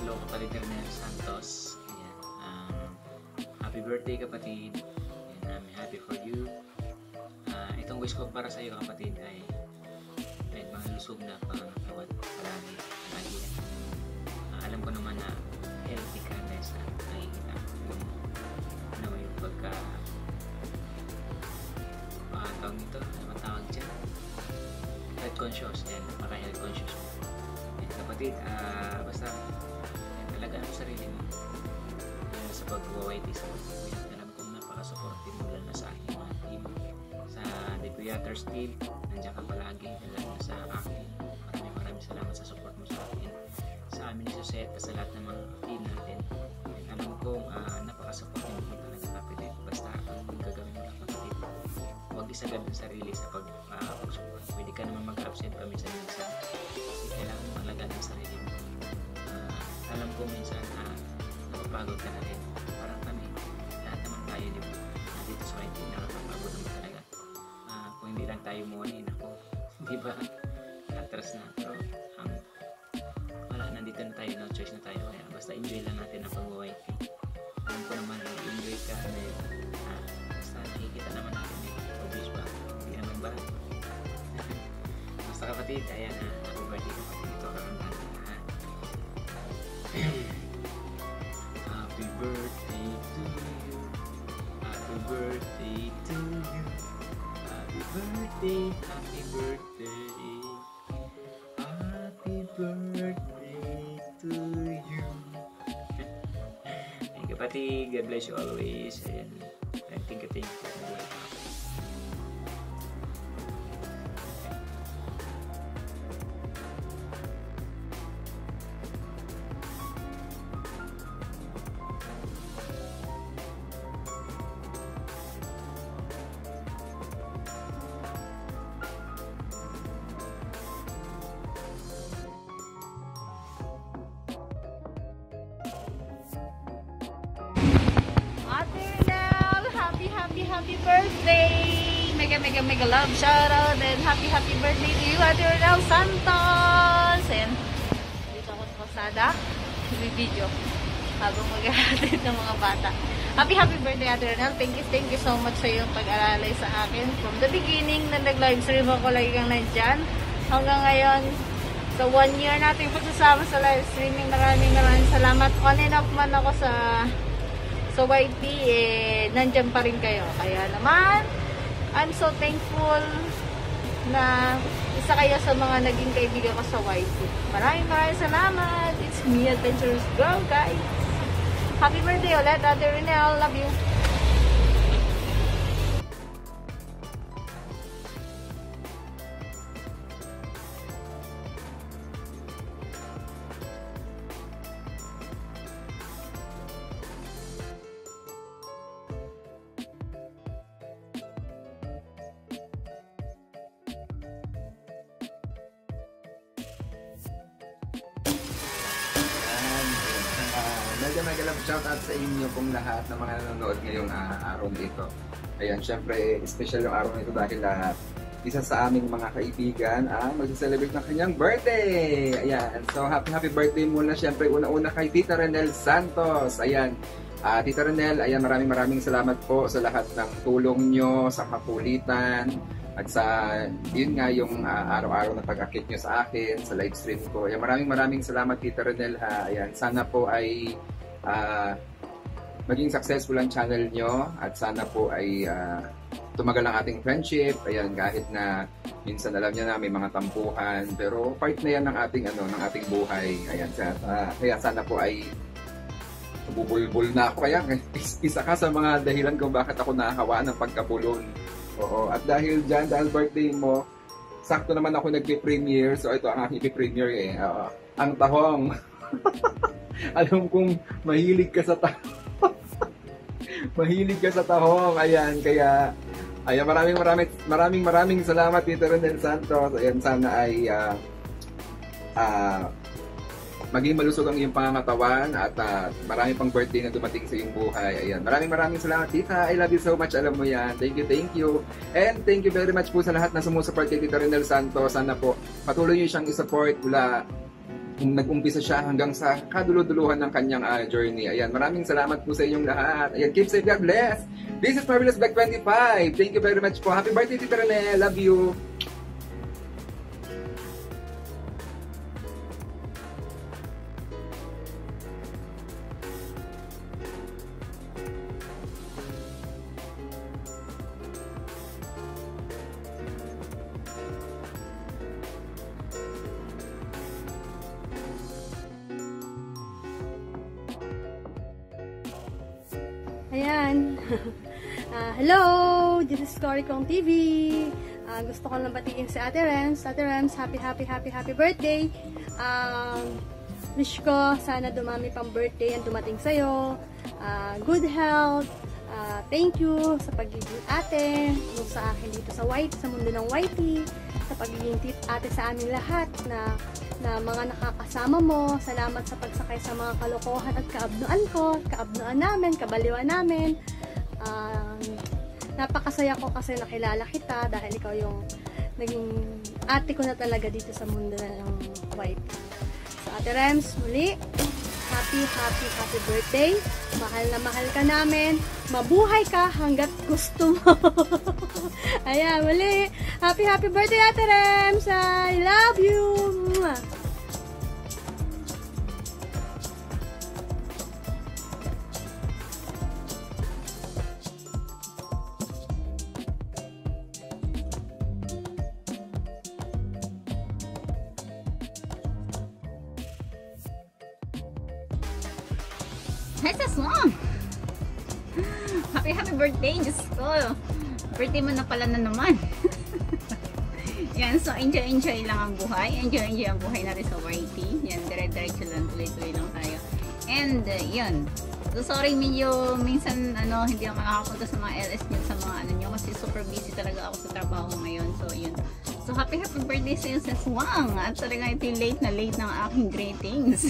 Hello kapatid Ernel Santos. Ayan. Happy birthday kapatid. Ayan, I'm happy for you. Itong wish ko para sa iyo kapatid ay mga lusog na pangangawat palagi. Alam ko naman na healthy ka dahil sa nakikita yung pagka tawag nito, ano matawag dyan? Health conscious. Ayan, para health conscious. Ayan, kapatid, basta talaga ang sarili mo sa pag-YT sa pag-uwi. Alam kong napaka-supportive mo lang na sa aking mga team, sa The Creators team. Nandiyan ka palagi, lalo sa akin. Maraming salamat sa support mo sa akin, sa amin ni Susette, sa lahat ng mga team natin. Alam kong napaka-supportive mo talaga kapatid. Basta ang gagawin mo lang kapatid, huwag isagad ang sarili sa pag-support. Pwede ka naman mag-absent paminsan-minsan kasi kailangan malagaan ang sarili mo. Alam ko minsan napapagod ka na rin. Parang kami, lahat naman tayo dito sa YT, nakapapagod naman talaga. Kung hindi lang tayo morning, ako, di ba? Atras na. Pero wala, nandito na tayo, no choice na tayo. Kaya basta enjoy lang natin ang pag-YT. Alam ko naman, enjoy ka dahil basta nakikita naman natin obvious ba? Hindi naman ba? Basta kapatid, ayan na, happy birthday kapatid. Ito karamdaman na. Happy birthday to you. Happy birthday to you. Happy birthday, happy birthday. Happy birthday to you. Thank you kapatid. God bless you always. And thank you. Happy birthday! Mega love shout out and happy birthday to you, Ate Ronel Santos! And dito ako sa kalsada, video habang maghahatid ng mga bata. Happy birthday, Ate Ronel. Thank you so much sa iyong pag-alalay sa akin. From the beginning na nag-live stream ako, lagi kang nandyan. Hanggang ngayon, sa 1 year natin pagsasama sa live streaming, maraming salamat. On and off man ako sa YT, nandyan pa rin kayo. Kaya naman, I'm so thankful na isa kayo sa mga naging kaibigan ko sa YT. Maraming salamat. It's me, Adventurous Girl, guys. Happy birthday ulit, Ate Ronel. Love you. Mega love shoutout sa inyo pong lahat ng mga nanonood ngayong araw dito. Ayan, syempre, special yung araw nito dahil isa sa aming mga kaibigan ang mag-celebrate ng kanyang birthday. Ayan, so happy birthday muna syempre una-una kay Tita Ronel Santos. Ayan, Tita Ronel, ayan, maraming salamat po sa lahat ng tulong nyo, sa kapulitan, at sa, yun nga, yung araw-araw na pag-akit nyo sa akin, sa live stream ko. Ayan, maraming salamat Tita Ronel ha. Ayan, sana po ay maging successful ang channel nyo at sana po ay tumagal ang ating friendship. Ayan, kahit na minsan alam niya na may mga tampuhan, pero part na yan ng ating buhay. Ayan, kaya sana po ay bubulbul na ako. Kaya isa ka sa mga dahilan kung bakit ako nakahawaan ng pagkabulon. Oo, at dahil dyan, dahil birthday mo, sakto naman ako nag-premiere. So ito ang aking premiere ang tahong. Alam kong mahilig ka sa tahong. Mahilig ka sa tahong. Ayan, kaya maraming salamat Tito Ronel Santos. Ayan, sana ay maging malusog ang iyong pangangatawan at marami pang birthday na dumating sa iyong buhay. Ayan, maraming salamat Tita. I love you so much. Alam mo yan. Thank you. And thank you very much po sa lahat na sumusupport kay Tito Ronel Santos. Sana po patuloy niyo siyang i-support mula nag-umpisa siya hanggang sa kaduluduluhan ng kanyang journey. Ayan, maraming salamat po sa inyong lahat. Ayan, keep safe, God bless. This is Marvelous Black 25. Thank you very much po. Happy birthday, Tita Rene. Love you. Ayan. Hello! This is Storykong TV. Gusto ko lang batiin si Ate Rems. Ate Rems, happy birthday. Wish ko sana dumami pang birthday ang dumating sa'yo. Good health. Thank you sa pagiging ate sa akin dito sa mundo ng YT. Sa pagiging ate sa amin lahat na mga nakakasama mo. Salamat sa pagsakay sa mga kalokohan at kaabnuan ko, kaabnuan namin, kabaliwan namin. Napakasaya ko kasi nakilala kita dahil ikaw yung naging ate ko na talaga dito sa mundo ng white. So Ate Rems, muli, happy birthday. Mahal na mahal ka namin. Mabuhay ka hanggat gusto mo. Ayan, muli, happy birthday Ate Rems. I love you. That's a song! Happy birthday! Diyos ko! Birthday mo na pala na naman. Yan, so enjoy lang ang buhay. Enjoy ang buhay natin sa YT. Yan, dire-diretso lang, tuloy-tuloy lang tayo. And, yun. So, sorry medyo minsan, hindi ako makakapunta sa mga LS nyo, sa mga nyo, kasi super busy talaga ako sa trabaho ngayon. So, yun. So, happy birthday sa iyo sa Swang! At talaga ito yung late ng aking greetings.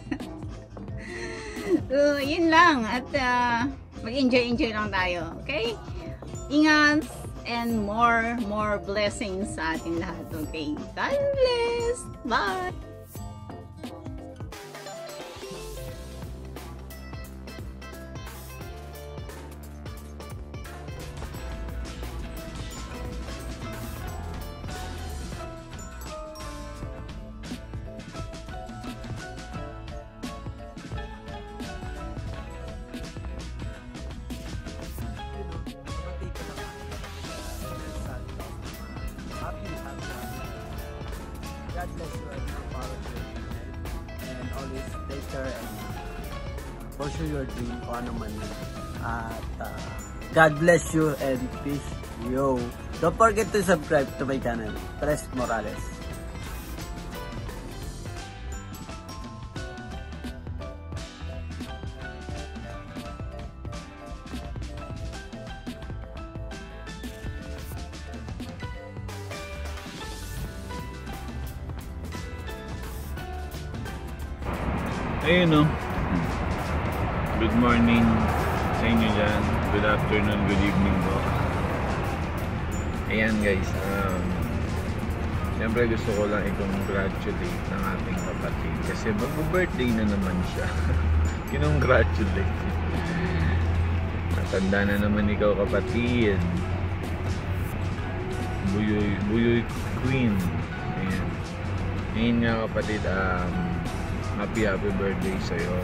So, yun lang. At mag-enjoy lang tayo. Okay? Ingat and more blessings sa ating lahat. Okay? God bless! Bye! God bless you and more power to you. And always take care and pursue your dream kung ano man yun. At God bless you and peace. Yo! Don't forget to subscribe to my channel, Tres Morales. Ayun o. Good morning sa inyo dyan. Good afternoon, good evening po. Ayan guys. Siyempre gusto ko lang i-congratulate ng ating kapatid. Kasi mag-birthday na naman siya. Kinongratulate. Natanda na naman ikaw kapatid. Buyoy Queen. Ayan. Ngayon nga kapatid, happy birthday sa'yo.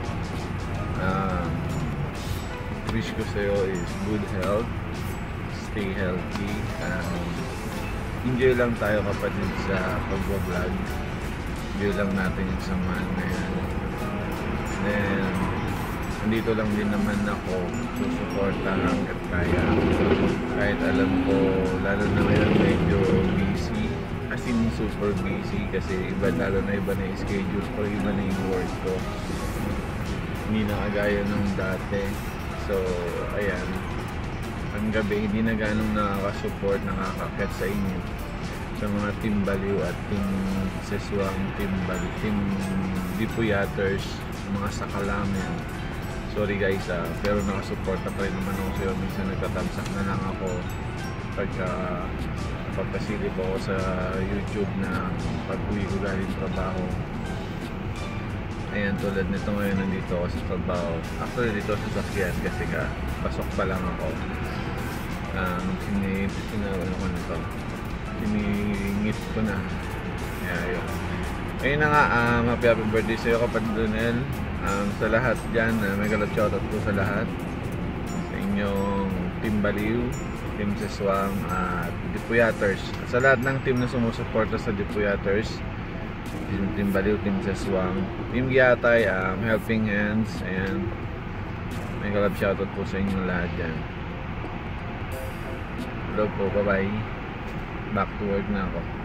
Wish ko sa'yo is good health, stay healthy, enjoy lang tayo kapatid sa pag-vlog. Enjoy lang natin yung samahan na yan. Then nandito lang din naman ako susuporta hanggat kaya, kahit alam ko lalo na ngayon medyo busy, as in super busy kasi lalo na iba na yung schedule ko, iba na yung work ko, hindi na kagaya nung dati. So ayan, ang gabi hindi na ganong nakaka-support, nakaka-catch sa inyo, sa mga Team Baliw at Team Seswang, Team Baliw, Team Dipuyaters, mga sakalamen. Sorry guys, pero nakasuporta pa rin naman ako sa'yo. Minsan nagtatamsak na lang ako pagkasilip ako sa YouTube na pag-uwi ko galing trabaho. Ayan, tulad nito ngayon nandito ako sa trabaho. Actually dito sa sasakyan kasi pasok pa lang ako. Siningit ko na. Kaya yun. Ayun na nga, happy birthday sa'yo kapatid Donel. Sa lahat dyan, mega love shoutout po sa lahat. Sa inyong Team Baliw, Team Seswang, at Dipuyaters. Sa lahat ng team na sumusuporta sa Dipuyaters, Team Baliw, Team Seswang, Team Giatay, Helping Hands, ayan. Mega love shoutout po sa inyong lahat dyan. Hello po, bye bye. Back to work na ako.